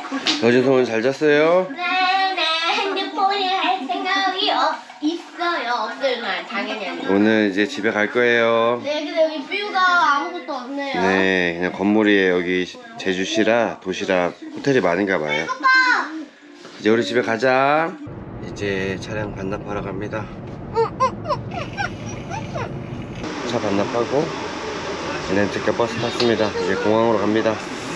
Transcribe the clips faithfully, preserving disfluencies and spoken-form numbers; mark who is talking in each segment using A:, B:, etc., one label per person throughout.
A: 여진서 오늘 잘 잤어요?
B: 네네. 핸드폰에 할 생각이 어, 있어요. 없을 날 당연히 아니에요.
A: 오늘 이제 집에 갈 거예요.
B: 네, 근데 여기 뷰가 아무것도 없네요.
A: 네, 그냥 건물이에요. 여기 제주시라 도시라 호텔이 많은가 봐요.
B: 오빠!
A: 이제 우리 집에 가자. 이제 차량 반납하러 갑니다. 차 반납하고 렌트카 버스 탔습니다. 이제 공항으로 갑니다.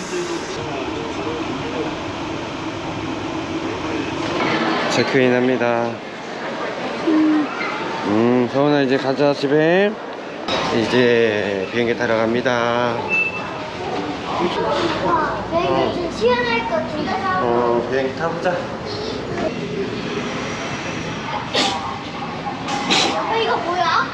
A: 체크인 합니다. 음, 서훈아 이제 가자 집에. 이제 비행기 타러 갑니다.
B: 와, 비행기 좀 시원할 것 같은데?
A: 어, 비행기 타보자.
B: 아빠 이거 뭐야?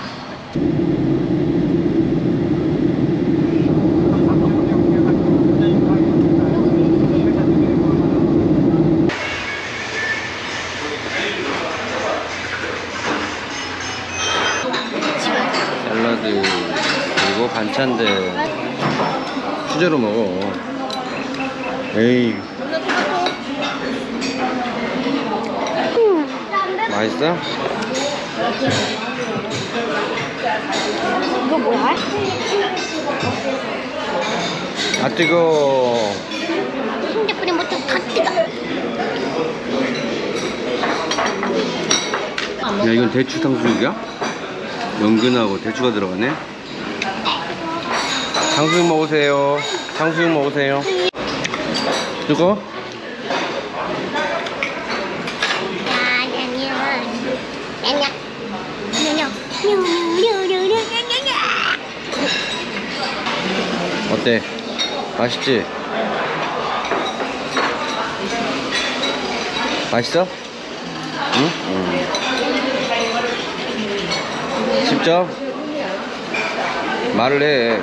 A: 샐러드 그리고 반찬들 수제로 먹어. 에이, 맛있어?
B: 이거 뭐야?
A: 아 뜨거워.
B: 핸드폰이 뭐좀 다 뜨거.
A: 야, 이건 대추 탕수육이야? 연근하고 대추가 들어가네. 탕수육 먹으세요. 탕수육 먹으세요. 뜨거? 어때? 맛있지? 맛있어? 응? 응. 십 점? 말을 해.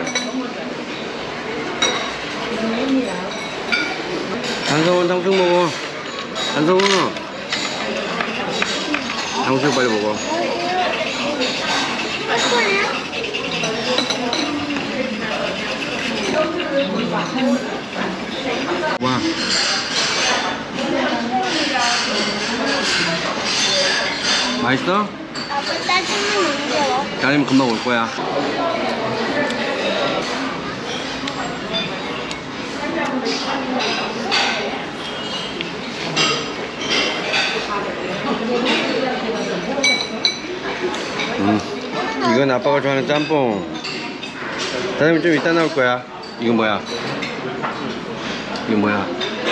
A: 한성훈 탕수육 먹어. 한성훈 탕수육 빨리 먹어. 와. 맛있어?
B: 아빠 짜증만 있어요.
A: 짜장면 금방 올 거야. 음, 이건 아빠가 좋아하는 짬뽕. 짜장면 좀 이따 나올 거야. 이건 뭐야? 이건 뭐야?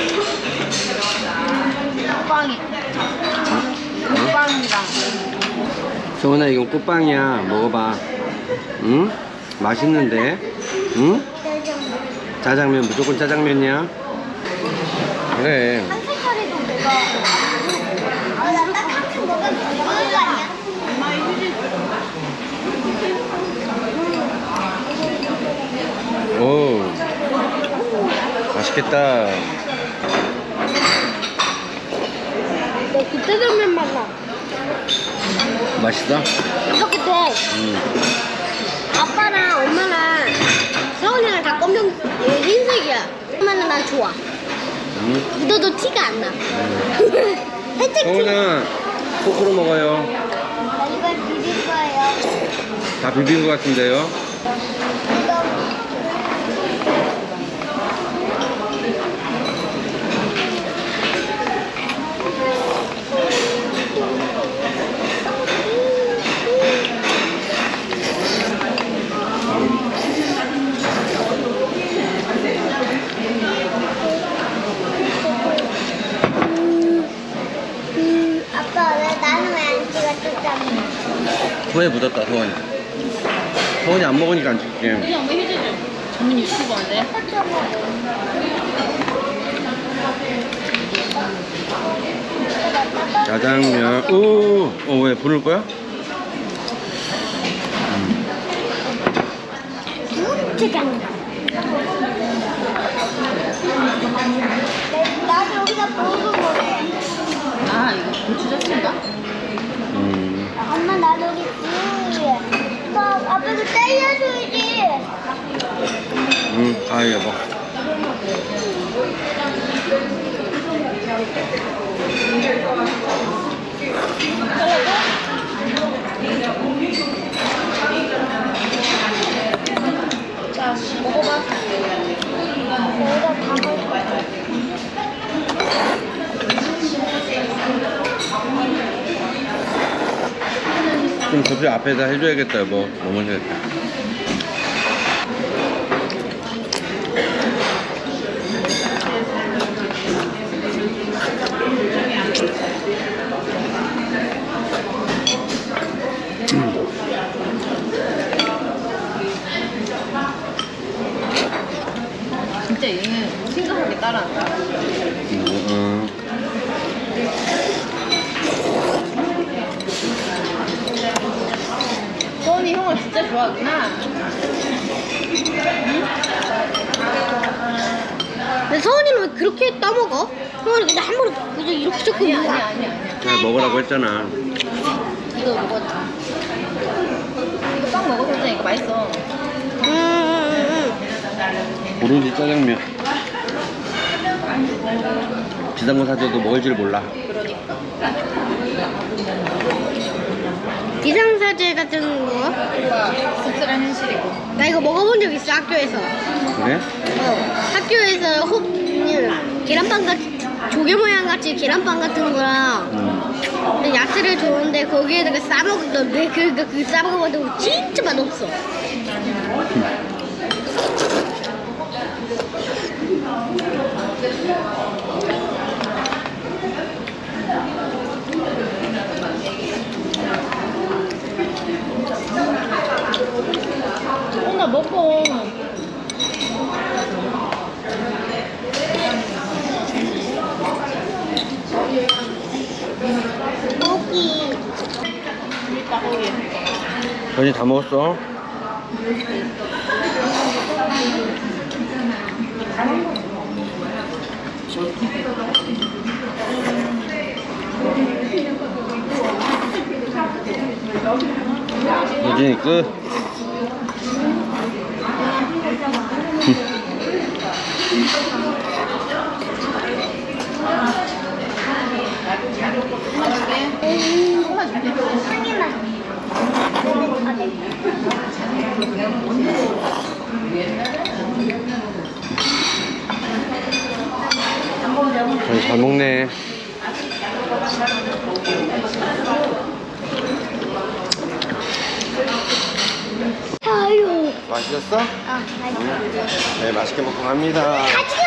B: 빵이. 빵이랑.
A: 소은아 이건 꽃빵이야. 먹어봐. 응? 맛있는데? 응? 짜장면 무조건 짜장면이야? 그래.
B: 한 색깔에도 뭐가. 아, 나딱 한 칸 먹으면 되는 거 아니야?
A: 오, 맛있겠다.
B: 그 짜장면 맛 나.
A: 맛있어?
B: 이렇게 돼.
A: 응.
B: 아빠랑 엄마랑 서훈이랑 다 검정 흰색이야. 엄마는 난 좋아.
A: 응?
B: 묻어도 티가 안 나. 살짝 티.
A: 소은아 포크로 먹어요.
B: 나 이걸 비빌 거예요.
A: 다 비빈 것 같은데요?
B: 아빠 왜 나는 왜 안 찍어줬잖아.
A: 손에 묻었다 소원이. 소원이 안 먹으니까 안 찍게.
C: 우리 엄마 휴지 좀. 전문 유튜버인데.
A: 짜장면. 오, 어, 왜 부를 거야?
B: 짜장. 나도 여기다 보고 먹래.
C: 아, 이거 고추 젓인가?
A: 음.
B: 엄마 나도 여기 부위에. 아빠 아빠도 잘라줘야지.
A: 응, 아, 여보.
B: 자, 먹어봐. 거기다 다 먹어.
A: 좀 접시 앞에다 해줘야겠다 여보. 너무 맛있겠다.
C: 진짜 얘는 심각하게 따라한다.
A: 음, 음.
C: 서은이 형을 진짜 좋아하구나.
B: 근데 서은이는 왜 그렇게 떠먹어? 서은이 근데 한 번에 그냥 이렇게 조금
C: 아니야,
B: 먹어.
C: 아니야, 아니야, 아니야.
A: 나 먹으라고 했잖아.
C: 이거 먹었지. 이거 빵 먹어도 되잖아. 이거 맛있어.
B: 음, 음,
A: 오로지 짜장면. 비싼 거 사줘도 먹을 줄 몰라.
C: 그러니까.
B: 음. 비상사제 같은 거?
C: 이거 씁쓸한 현실이고.
B: 나 이거 먹어본 적 있어, 학교에서.
A: 그래?
B: 어, 학교에서 호, 그냥 계란빵 같이, 조개 모양 같이 계란빵 같은 거랑
A: 음.
B: 근데 야채를 줬는데 거기에다가 싸먹었는데 그, 그, 그 싸먹어도 진짜 맛없어.
C: 어, 나 먹어.
B: 고기.
C: 이따 거기.
A: 전이 다 먹었어? 유진이 끝.
C: 조금만 줄게.
B: 한 개만. 아, 네.
A: 전이 잘 먹네.
B: 아유.
A: 맛있었어?
B: 아, 맛있어.
A: 네, 맛있게 먹고 갑니다.
B: 같이